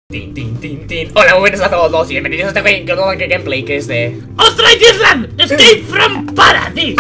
Tin, tin, tin, tin. Hola, muy buenas a todos y bienvenidos a este gameplay que es de Australia Island Escape from Paradise.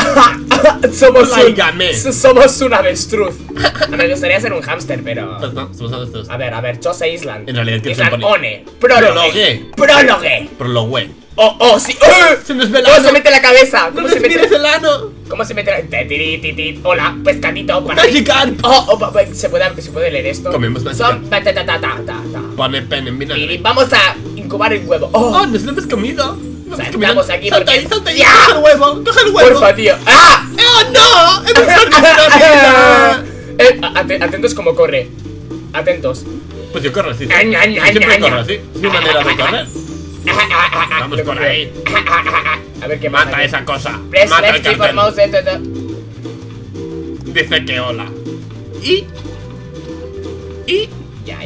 somos un avestruz. Me gustaría ser un hámster, pero Pues no, somos avestruz. a ver, Chosa Island. En realidad, ¿qué Island se pone? One. Prologue. Prologue. Oh, sí. Se nos ve el ¿Cómo ano. se mete la cabeza? No ¿Cómo nos se mete? mires el ano. ¿Cómo se mete la... Hola, pescadito. Magikarp. ¿Se puede leer esto? Comemos Magikarp. Son... Pone pen en Y vinagre. vamos a incubar el huevo. Oh, nos lo hemos comido. Saltamos aquí Salta porque- ahí, salta ahí. ¡Ya! Coge el huevo, coge el huevo. Porfa, tío. ¡Ah! ¡Oh, no! ¡Hemos perdido la vida! Atentos como corre. Atentos. Pues yo corro así. Ay, ay, ay, Siempre ay, corro ay. así. Es mi manera de correr. Vamos Lo por cogió. ahí. A ver qué pasa. Mata aquí. esa cosa. Press Mata el left key for cartel. mouse. Dice que hola. Y. Ya.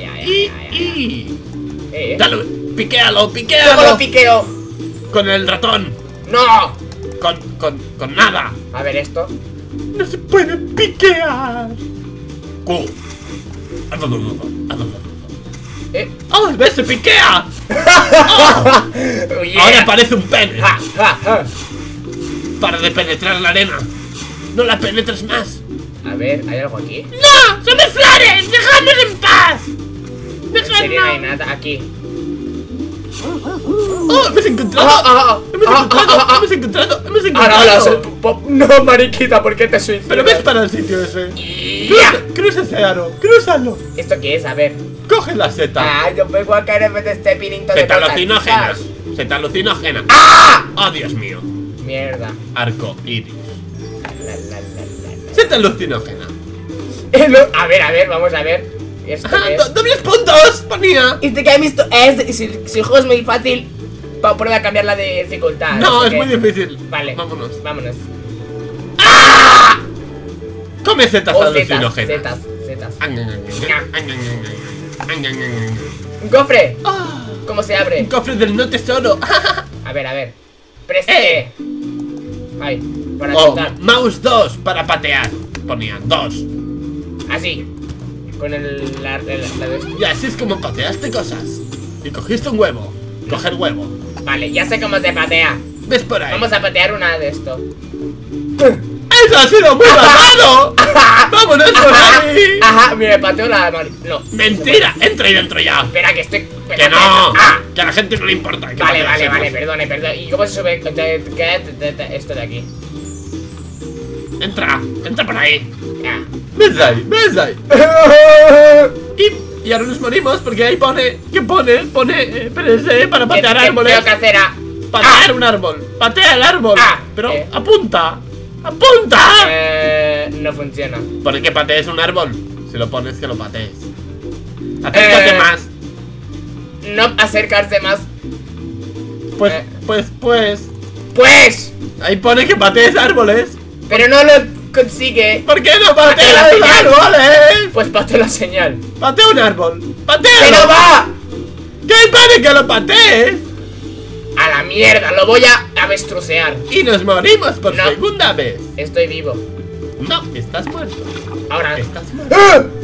Dale, piquéalo, ¿Cómo piquéalo. lo piqueo? Con el ratón. ¡No! Con nada. A ver esto. No se puede piquear. Q. ¡Oh, ves, se piquea! ¡Oh! Oh, yeah. Ahora parece un pene. Ja. Para de penetrar la arena. No la penetres más. A ver, ¿hay algo aquí? ¡No! ¡Son mis flores! ¡Dejadnos en paz! En serio no hay nada aquí. ¡Oh, hemos encontrado! ¡Hemos encontrado! No, mariquita, ¿por qué te suicidas? Pero ves para el sitio ese. Ya. Cruza ese aro, crúzalo. ¿Esto qué es? A ver. Coge la seta. Yo vengo a caer en vez de este pinito de Seta cosas. alucinógenas. Seta alucinógena. ¡Ah! ¡Oh, Dios mío! Mierda. Arco iris. La. Seta alucinógena. A ver, vamos a ver. ¿Esto qué es? ¡Dobles puntos! Ponía. Este game es... Si el juego es muy fácil, prueba a cambiar la de dificultad. No, así es que- muy difícil. Vale. Vámonos. ¡Ah! Come setas Oh, alucinógenas. setas. ¡Un cofre! Ah, ¿Cómo se un abre? cofre del no tesoro. A ver. Preste. Ay, para Oh, saltar. mouse 2 para patear. Ponía 2. Así. Con la de... Y así es como pateaste cosas. Y cogiste un huevo. Coger huevo. Vale, ya sé cómo se patea. ¿Ves por ahí? Vamos a patear una de esto. ¡Eso ha sido muy malvado! ¡Vámonos por ahí! Ajá, mira, pateo la... No. ¡Mentira! ¡Entra ahí dentro ya! Espera, que estoy... ¡Que no! Ah. Que a la gente no le importa. que Vale, pateemos. perdone. ¿Y cómo se sube esto de aquí? Entra por ahí. Ah. ¿Ves ahí? Y ahora nos morimos porque ahí pone... ¿Qué pone? Pone... espérense, para patear ¿Qué árboles. tengo que hacer? Patear un árbol. Patea el árbol. Pero apunta. ¡Apunta! No funciona. Pone que patees un árbol. Si lo pones, que lo patees. Acércate más. No acercarse más. Pues. Ahí pone que patees árboles. Pero no lo consigue. ¿Por qué no Patea la pateas señal. árboles? Pues pateo la señal. Patea un árbol. ¡Que ¡Patealo! no va! ¿Qué pone que lo patees? A la mierda, lo voy a avestrucear. Y nos morimos por No. segunda vez. Estoy vivo. No, estás muerto. Ahora. Estás muerto.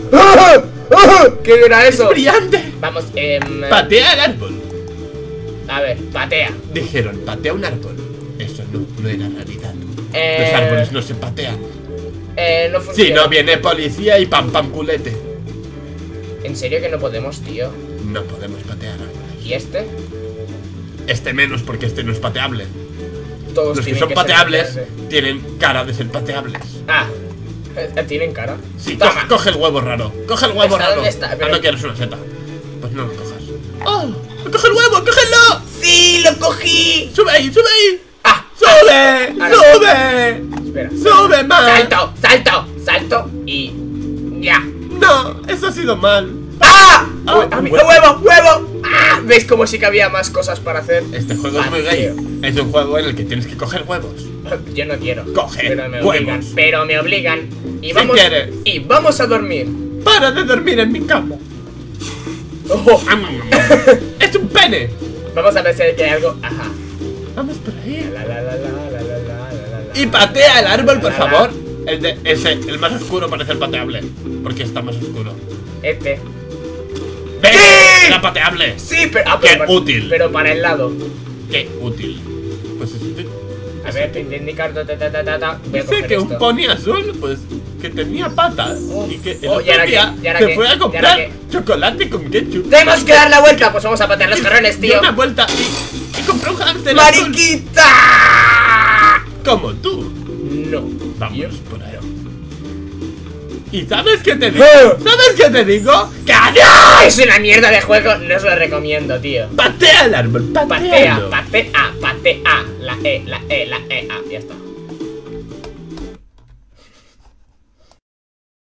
¿Qué era eso? ¡Brillante! Vamos, Patea el árbol. a ver, patea. Dijeron, patea un árbol. Eso no era realidad. Los árboles no se patean. No funciona. Si no viene policía y pam culete. ¿En serio que no podemos, tío? No podemos patear árboles. ¿Y este? Este menos porque este no es pateable. Todos Los que tienen son ser pateables pateables. tienen cara de ser pateables. ¿Tienen cara? Sí, Toma. coge el huevo raro. Coge el huevo ¿Está? raro. ¿Dónde está? Pero- No quieres una seta. Pues no lo cojas. ¡Oh! ¡Coge el huevo! ¡Cógelo! ¡Sí, lo cogí! ¡Sube ahí! ¡Sube ahí! ¡Ah! ¡Sube! Ahora. ¡Sube! Espera. ¡Sube más! ¡Salto! Y... ¡ya! ¡No! Eso ha sido mal. ¡Ah! Ah, ¡Huevo! ¡Ah! ¿Veis como sí que había más cosas para hacer? Este juego es muy gay. Es un juego en el que tienes que coger huevos. Yo no quiero. Coge Pero me obligan. Y Si vamos... quieres. Y vamos a dormir. ¡Para de dormir en mi cama! Ojo. ¡Es un pene! Vamos a ver si hay algo... Ajá. Vamos por ahí. La. Y patea el árbol, por La. favor. El más oscuro parece el pateable. Porque está más oscuro. Este. ¡Ven! era pateable. Sí, pero... Qué útil. Pero para el lado. Qué útil. Pues a ver, te indicar... Dice que un pony azul, pues, que tenía patas. Y que el otro día se fue a comprar chocolate con ketchup. ¡Tenemos que dar la vuelta! Pues vamos a patear los jarrones, tío. Dio una vuelta y compró un hámster ¡Mariquita! azul. Como tú. No. Vamos por ahí. ¿Y sabes qué te digo? ¿Sabes qué te digo? ¡Calla! Es una mierda de juego, no os lo recomiendo, tío. Patea el árbol, patea. Patea. La E, ya está.